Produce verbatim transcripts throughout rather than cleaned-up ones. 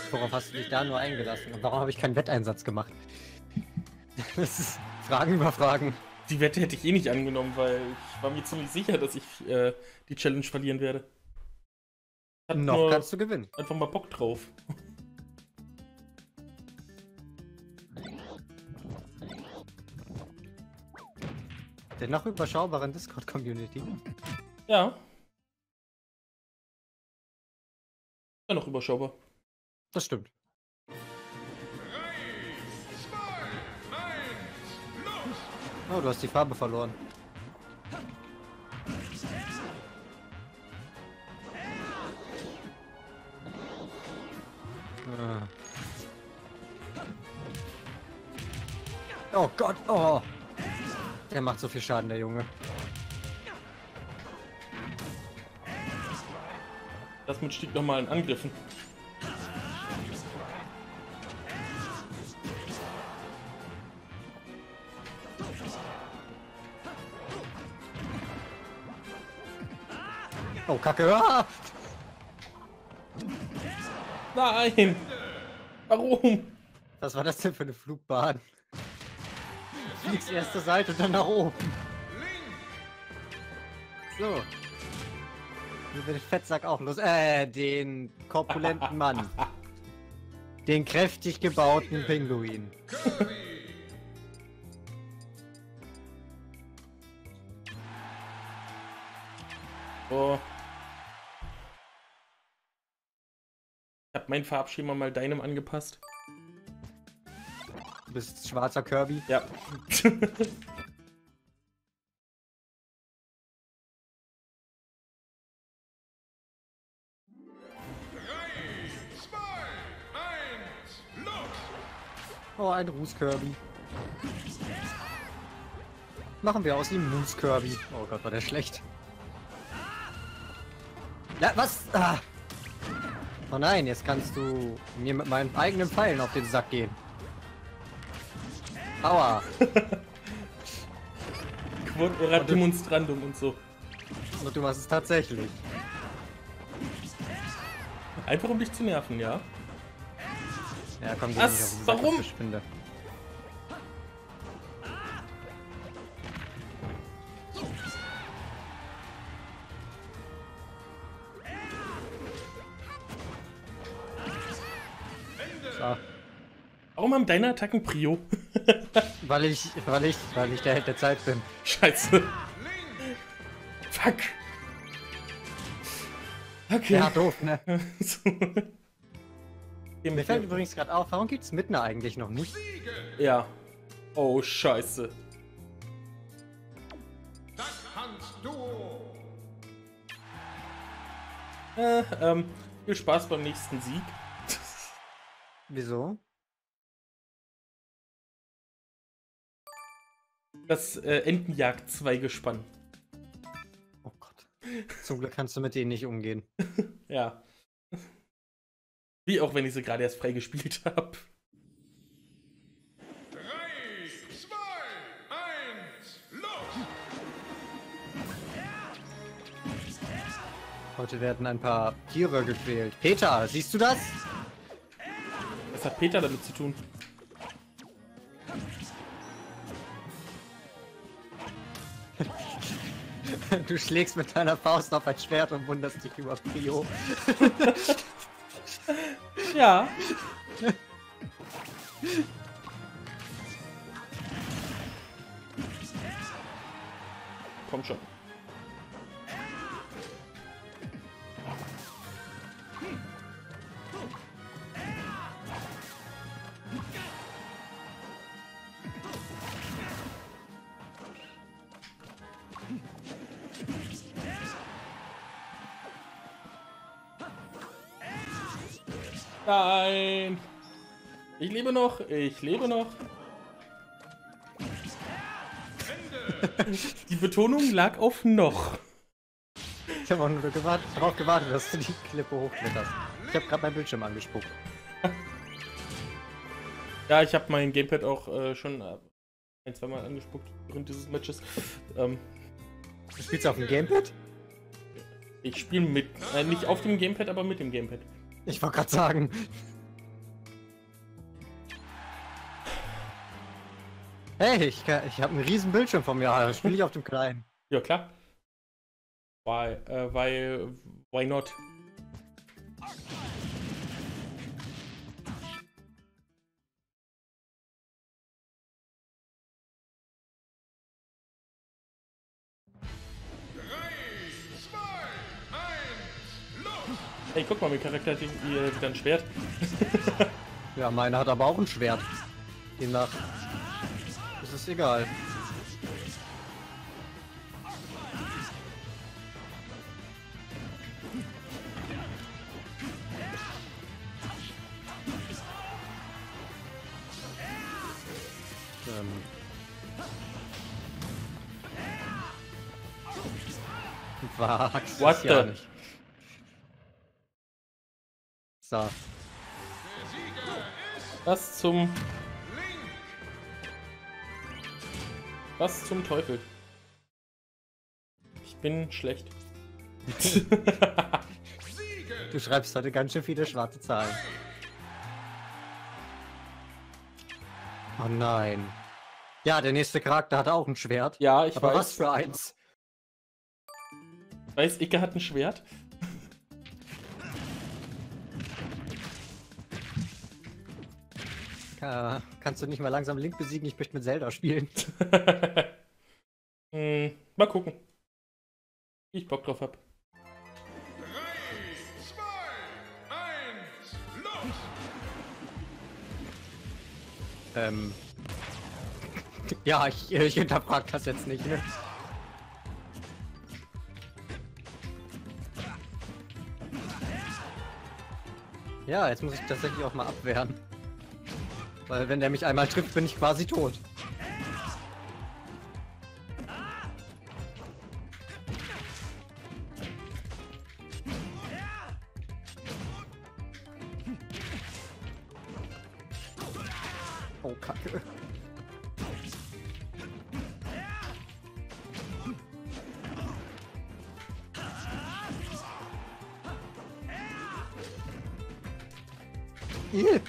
Worauf hast du dich da nur eingelassen? Und warum habe ich keinen Wetteinsatz gemacht? Das ist Fragen über Fragen. Die Wette hätte ich eh nicht angenommen, weil ich war mir ziemlich sicher, dass ich äh, die Challenge verlieren werde. Hat Noch nur kannst du gewinnen. einfach mal Bock drauf. Der noch überschaubaren Discord-Community. Ja. Ja, noch überschaubar. Das stimmt. Oh, du hast die Farbe verloren. Ah. Oh Gott, oh. Der macht so viel Schaden, der Junge. Das mit stieg nochmal in Angriffen. Oh, Kacke. Ah! Nein! Warum? Was war das denn für eine Flugbahn? Du fliegst erst zur Seite und dann nach oben. So. Hier wird den Fettsack auch los. Äh, den korpulenten Mann. Den kräftig gebauten Pinguin. Oh. Ich hab mein Farbschema mal deinem angepasst. Du bist schwarzer Kirby. Ja. Oh, ein Ruß-Kirby. Machen wir aus ihm Moose-Kirby. Oh Gott, war der schlecht. Ja, was? Ah. Oh nein, jetzt kannst du mir mit meinen eigenen Pfeilen auf den Sack gehen. Aua. Quod erat demonstrandum und so. Und du machst es tatsächlich. Einfach um dich zu nerven, ja? Ja, komm, geh Was? nicht auf den Sack, Warum? ich verschwinde. So. Warum haben deine Attacken Prio? Weil ich, weil ich, weil ich der Held der Zeit bin. Scheiße. Fuck. Okay. Ja, doof, ne? So. Mir fällt übrigens gerade auf, warum gibt's Midna eigentlich noch nicht? Ja. Oh, scheiße. Das kannst du! Äh, ähm, viel Spaß beim nächsten Sieg. Wieso? Das äh, Entenjagd zwei Gespann. Oh Gott. Zum Glück kannst du mit denen nicht umgehen. Ja. Wie auch wenn ich sie gerade erst freigespielt habe. drei, zwei, eins, los! Heute werden ein paar Tiere gequält. Peter, siehst du das? Was hat Peter damit zu tun? Du schlägst mit deiner Faust auf ein Schwert und wunderst dich über Prio. Ja. Komm schon. Nein! Ich lebe noch, ich lebe noch. Die Betonung lag auf noch. Ich habe auch nur gewartet, darauf gewartet, dass du die Klippe hochkletterst. Ich habe gerade mein Bildschirm angespuckt. Ja, ich habe mein Gamepad auch äh, schon äh, ein, zwei Mal angespuckt während dieses Matches. Ähm, Du spielst auf dem Gamepad? ich spiele mit, äh, nicht auf dem Gamepad, aber mit dem Gamepad. Ich wollte gerade sagen. Hey, ich, kann- ich habe einen riesen Bildschirm vor mir, da spiele ich auf dem kleinen. Ja, klar. Weil, äh, weil, why not? Drei, zwei, eins, los! Hey, guck mal, mein Charakter hat irgendwie äh, wieder ein Schwert. Ja, meiner hat aber auch ein Schwert. Demnach ist es egal. Ähm. Wag's What es ja the- nicht. So. Der Sieger ist Was zum, Link! was zum Teufel? Ich bin schlecht. Siegen! Du schreibst heute ganz schön viele schwarze Zahlen. Oh nein. Ja, der nächste Charakter hat auch ein Schwert. Ja, ich Aber weiß. was für eins? Weiß, Icke hat ein Schwert. Äh, kannst du nicht mal langsam Link besiegen? Ich möchte mit Zelda spielen. hm, mal gucken. Wie ich Bock drauf hab. Drei, zwei, eins, los! Ähm. Ja, ich, ich hinterfrag das jetzt nicht, ne? Ja, jetzt muss ich tatsächlich auch mal abwehren. Weil wenn der mich einmal trifft, bin ich quasi tot. Oh, Kacke. Ih.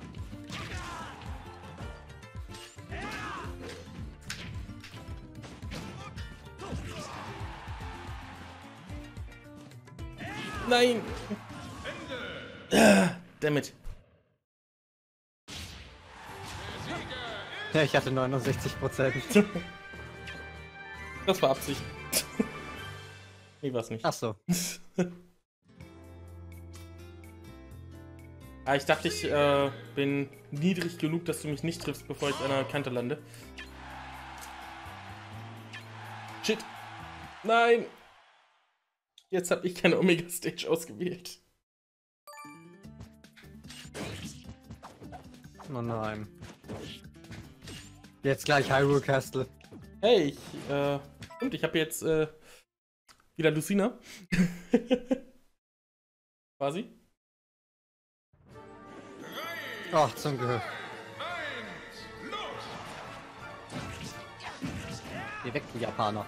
Nein! Ah, dammit. Ja, ich hatte neunundsechzig Prozent. Das war Absicht. Nee, war's nicht. Ach so. Ah, ich dachte, ich äh, bin niedrig genug, dass du mich nicht triffst, bevor ich an der Kante lande. Shit. Nein! Jetzt habe ich keine Omega Stage ausgewählt. Oh nein. Jetzt gleich Hyrule Castle. Hey, ich, äh, stimmt, ich habe jetzt, äh, wieder Lucina. Quasi. Ach, zum Glück. Eins, los! Geh weg, du Japaner.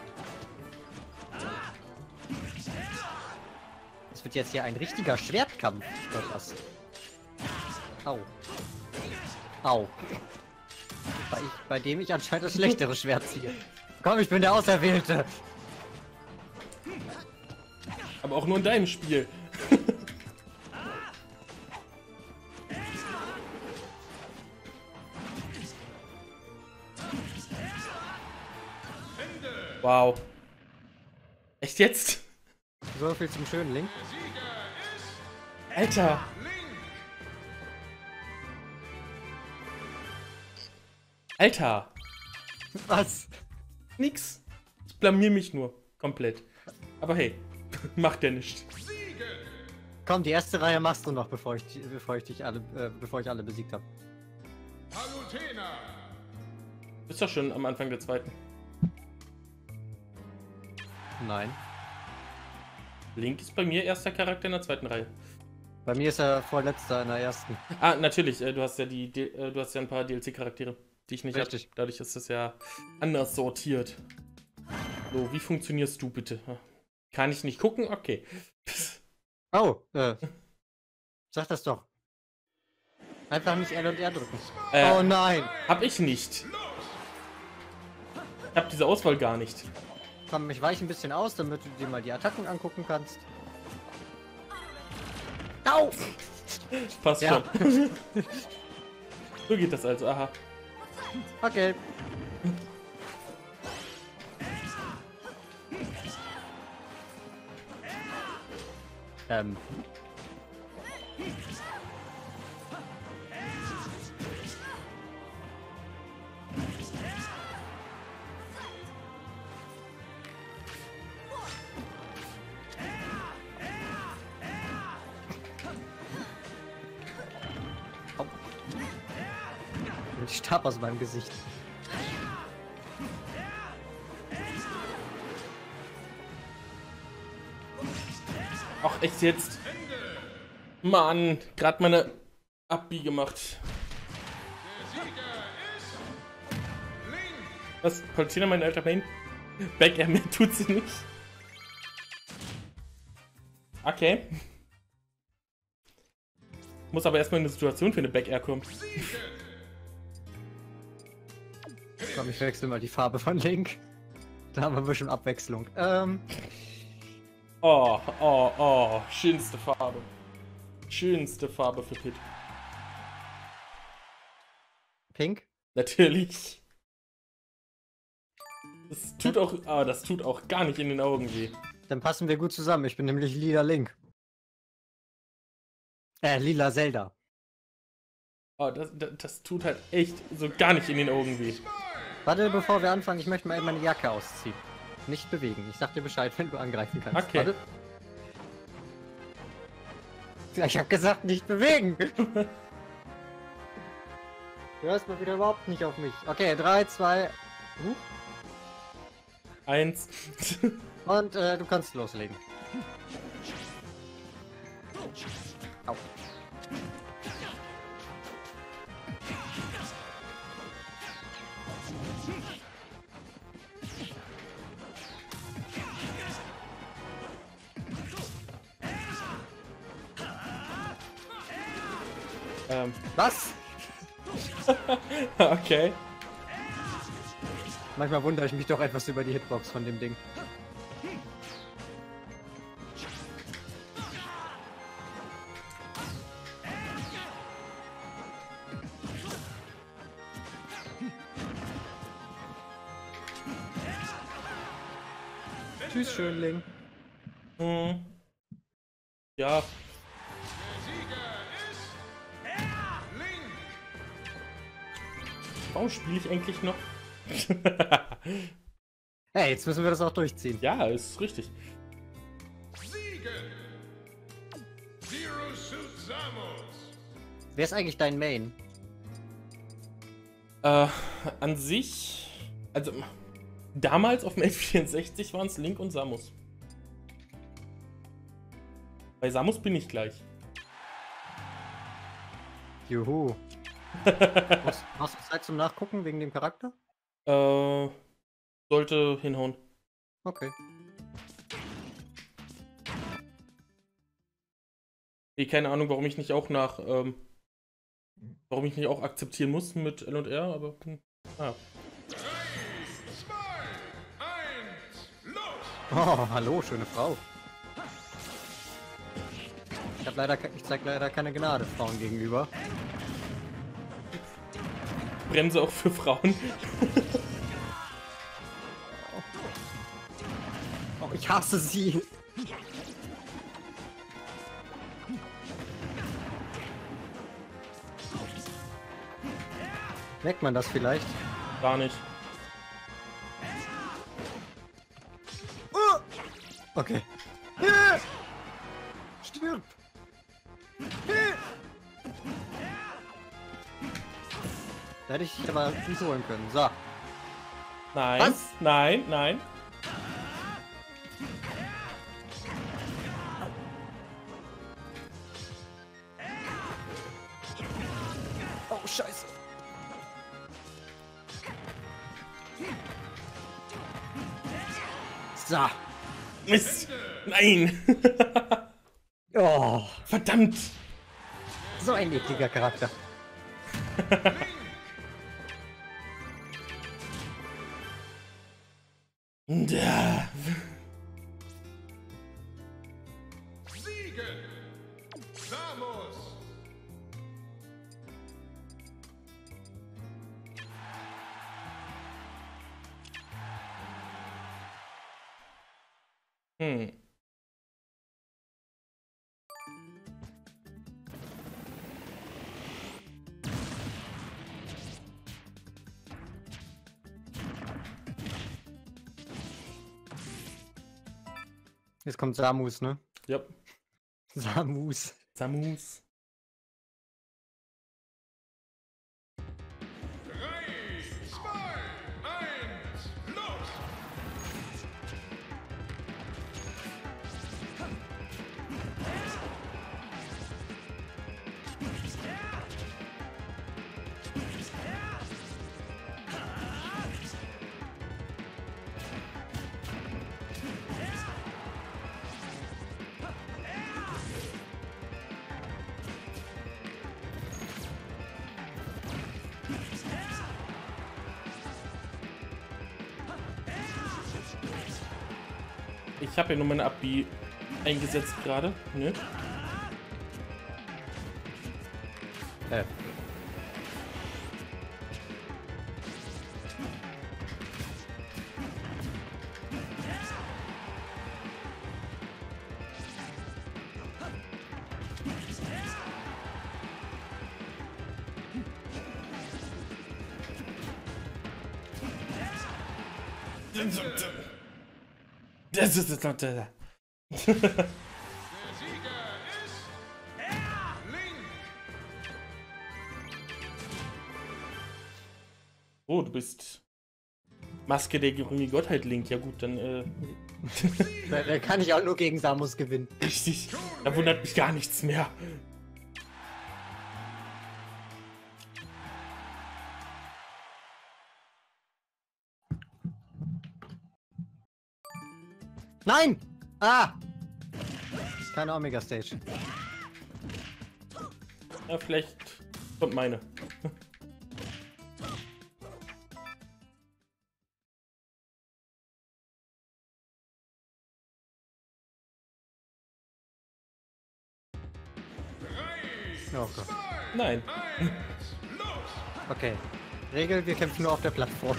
Es wird jetzt hier ein richtiger Schwertkampf. Oder was? Au. Au. Bei, ich, bei dem ich anscheinend das schlechtere Schwert ziehe. Komm, ich bin der Auserwählte. Aber auch nur in deinem Spiel. Wow. Echt jetzt? So viel zum schönen Link. Der Sieger ist Alter. Link! Alter. Was? Nix. Ich blamier mich nur. Komplett. Aber hey, macht ja nichts. Siegen! Komm, die erste Reihe machst du noch, bevor ich, bevor ich dich alle, äh, bevor ich alle besiegt habe. Palutena! Bist doch schon am Anfang der zweiten. Nein. Link ist bei mir erster Charakter in der zweiten Reihe. Bei mir ist er vorletzter in der ersten. Ah, natürlich. Äh, du hast ja die, D äh, du hast ja ein paar D L C-Charaktere, die ich nicht habe. Richtig. Dadurch ist das ja anders sortiert. So, wie funktionierst du bitte? Kann ich nicht gucken? Okay. Oh, äh. Sag das doch. Einfach nicht L und R drücken. Äh, Oh nein. Hab ich nicht. Ich hab diese Auswahl gar nicht. Komm, ich weiche ein bisschen aus, damit du dir mal die Attacken angucken kannst. Au! Passt Ja. schon. So geht das also, aha. Okay. Ähm. Au. Ich Stab aus meinem Gesicht. Ach, echt jetzt? Mann, gerade meine Abbi gemacht. Der Sieger ist Link. Was? Palutena, mein alter Main? Back Air, mehr tut sie nicht. Okay. Muss aber erstmal in eine Situation für eine Back Air kommen. Komm, ich wechsle mal die Farbe von Link. Da haben wir ein bisschen Abwechslung. Ähm. Oh, oh, oh. Schönste Farbe. Schönste Farbe für Pit. Pink? Natürlich. Das tut auch, ah, das tut auch gar nicht in den Augen weh. Dann passen wir gut zusammen. Ich bin nämlich lila Link. Äh, lila Zelda. Oh, das, das, das tut halt echt so gar nicht in den Augen weh. Warte, bevor wir anfangen, ich möchte mal eben meine Jacke ausziehen. Nicht bewegen. Ich sag dir Bescheid, wenn du angreifen kannst. Okay. Warte. Ja, ich hab gesagt, nicht bewegen. Du hörst mal wieder überhaupt nicht auf mich. Okay, drei, zwei. Huch. Eins. Und äh, du kannst loslegen. Au. ähm. Was? Okay. Manchmal wundere ich mich doch etwas über die Hitbox von dem Ding. Tschüss, Schönling. Hm. Ja. Der Sieger ist Link. Warum spiele ich eigentlich noch? Hey, jetzt müssen wir das auch durchziehen. Ja, ist richtig. Siegen. Zero Suit Samus. Wer ist eigentlich dein Main? Äh, an sich, also damals auf dem N vierundsechzig waren es Link und Samus. Bei Samus bin ich gleich. Juhu. Hast, hast du Zeit zum Nachgucken wegen dem Charakter? Äh, sollte hinhauen. Okay. Nee, keine Ahnung, warum ich nicht auch nach, ähm, warum ich nicht auch akzeptieren muss mit L und R, aber, hm, ah. drei, zwei, eins, los. Oh, hallo, schöne Frau. Ich hab leider, ke- ich zeig leider keine Gnade Frauen gegenüber. Bremse auch für Frauen. Oh, ich hasse sie. Merkt man das vielleicht? Gar nicht. Uh! Okay. Äh! Stirb! Äh! Da hätte ich aber nicht holen können. So. Nein, Was? nein, nein. Oh, scheiße. So. Mist. Nein. Oh, Verdammt. so ein ekliger Charakter. Ja. Siegen! Samus! Hm. Jetzt kommt Samus, ne? Ja. Samus. Samus. Drei, zwei, eins, los! Ich habe ja nur meine Abi eingesetzt gerade, ne? Äh. Das ist das. Der Sieger ist Link! Oh, du bist Maske der Gerumi Gottheit Link. Ja gut, dann äh, Da, da kann ich auch nur gegen Samus gewinnen. richtig. Da wundert mich gar nichts mehr. Nein! Ah! Keine Omega Stage. Ja, vielleicht kommt meine. Oh Gott. Nein. Eins, los! Okay. Regel, wir kämpfen nur auf der Plattform.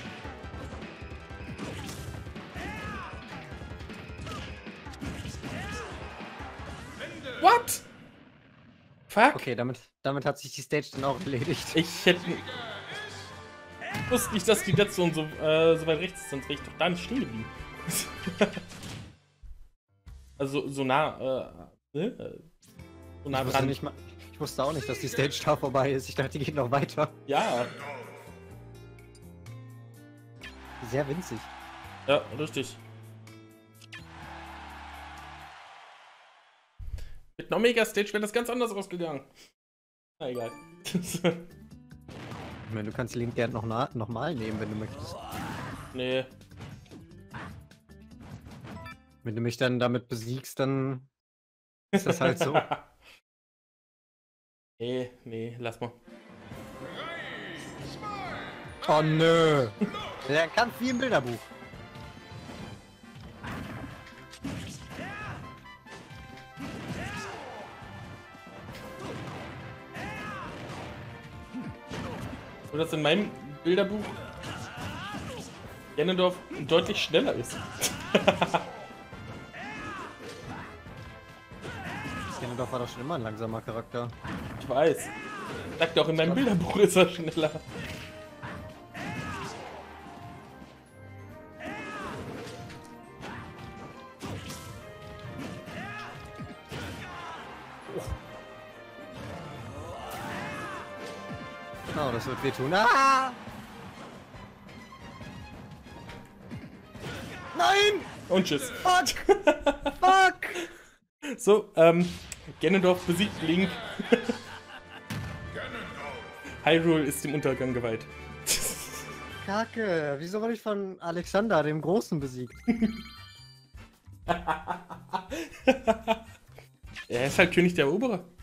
What? Fuck. Okay, damit, damit hat sich die Stage dann auch erledigt. Ich hätte. Ich wusste nicht, dass die letzte und so, äh, so weit rechts ist, sonst wäre ich doch da nicht stehen geblieben. Also so nah, äh, ne? So nah Ich wusste, dran. nicht mal, ich wusste auch nicht, dass die Stage da vorbei ist. Ich dachte, die geht noch weiter. Ja, Sehr winzig. ja, richtig. Mit einer Omega-Stage wäre das ganz anders ausgegangen. Na egal. Ich meine, du kannst Link gern noch, na, noch mal nehmen, wenn du möchtest. Nee. Wenn du mich dann damit besiegst, dann ist das halt so. Nee, nee, lass mal. Oh nö. Der Kampf wie im Bilderbuch. Nur dass in meinem Bilderbuch Ganondorf deutlich schneller ist. Ganondorf war doch schon immer ein langsamer Charakter. Ich weiß. Ich sagte auch in meinem Bilderbuch ist er schneller. Oh, das wird wehtun. Ah! Nein! Und tschüss. Fuck! Fuck! So, ähm, Ganondorf besiegt Link. Hyrule ist dem Untergang geweiht. Kacke, wieso wurde ich von Alexander, dem Großen, besiegt? Er ist halt König der Eroberer.